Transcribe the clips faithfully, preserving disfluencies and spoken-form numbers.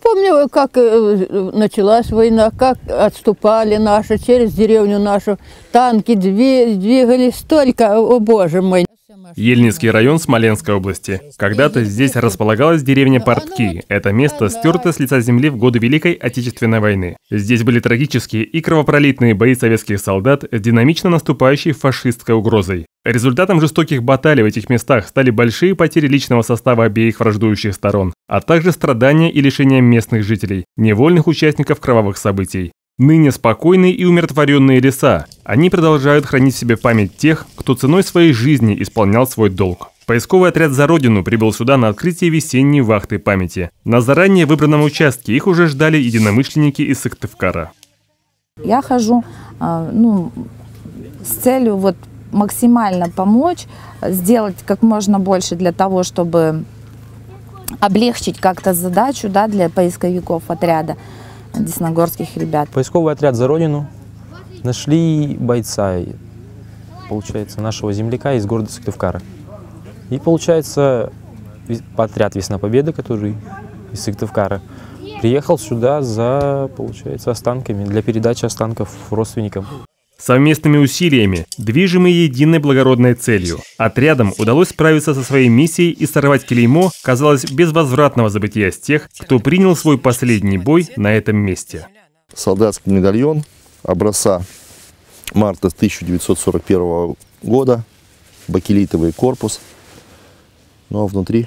помню, как началась война, как отступали наши через деревню нашу. Танки двигались столько, о боже мой. Ельницкий район Смоленской области. Когда-то здесь располагалась деревня Портки. Это место стерто с лица земли в годы Великой Отечественной войны. Здесь были трагические и кровопролитные бои советских солдат с динамично наступающей фашистской угрозой. Результатом жестоких баталий в этих местах стали большие потери личного состава обеих враждующих сторон, а также страдания и лишения местных жителей, невольных участников кровавых событий. Ныне спокойные и умиротворенные леса. Они продолжают хранить в себе память тех, кто ценой своей жизни исполнял свой долг. Поисковый отряд «За Родину» прибыл сюда на открытие весенней вахты памяти. На заранее выбранном участке их уже ждали единомышленники из Сыктывкара. Я хожу ну, с целью вот, максимально помочь, сделать как можно больше для того, чтобы облегчить как-то задачу да, для поисковиков отряда. Десногорских ребят. Поисковый отряд «За Родину» нашли бойца, получается, нашего земляка из города Сыктывкара. И, получается, отряд «Весна Победы», который из Сыктывкара, приехал сюда за, получается, останками, для передачи останков родственникам. Совместными усилиями, движимые единой благородной целью, отрядам удалось справиться со своей миссией и сорвать клеймо, казалось, безвозвратного забытия с тех, кто принял свой последний бой на этом месте. Солдатский медальон образца марта тысяча девятьсот сорок первого года, бакелитовый корпус, но внутри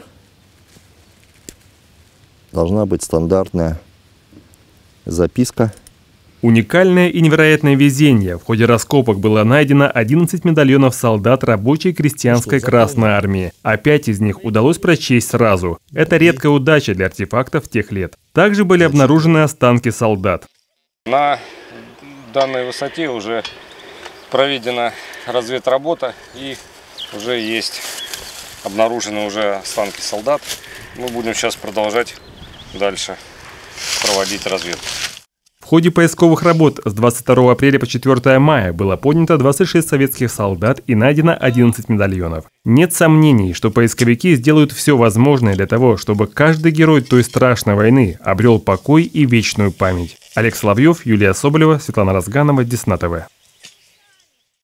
должна быть стандартная записка. Уникальное и невероятное везение. В ходе раскопок было найдено одиннадцать медальонов солдат рабочей крестьянской Красной Армии, а пять из них удалось прочесть сразу. Это редкая удача для артефактов тех лет. Также были обнаружены останки солдат. На данной высоте уже проведена разведработа и уже есть обнаружены уже останки солдат. Мы будем сейчас продолжать дальше проводить разведку. В ходе поисковых работ с двадцать второго апреля по четвёртое мая было поднято двадцать шесть советских солдат и найдено одиннадцать медальонов. Нет сомнений, что поисковики сделают все возможное для того, чтобы каждый герой той страшной войны обрел покой и вечную память. Олег Соловьев, Юлия Соболева, Светлана Разганова, Десна ТВ.